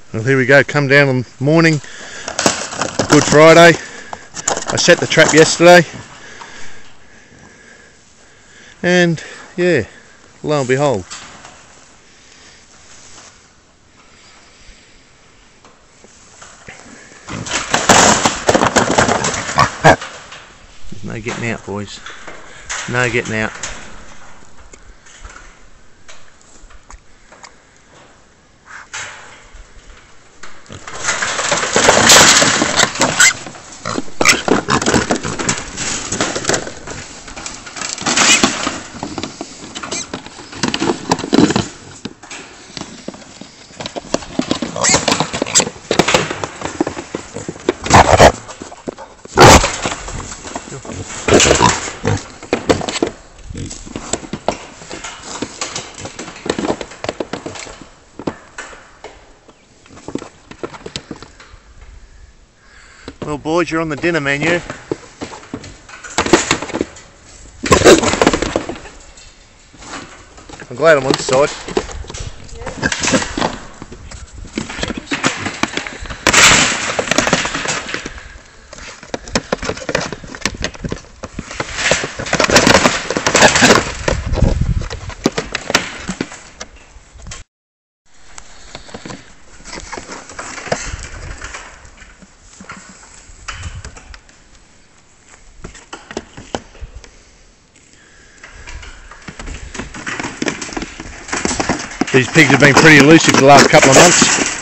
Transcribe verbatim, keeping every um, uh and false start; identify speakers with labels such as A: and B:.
A: Well, here we go, come down on morning, Good Friday. I set the trap yesterday, and yeah, lo and behold. There's no getting out, boys. No getting out. Well, boys, you're on the dinner menu. I'm glad I'm on this side. These pigs have been pretty elusive for the last couple of months.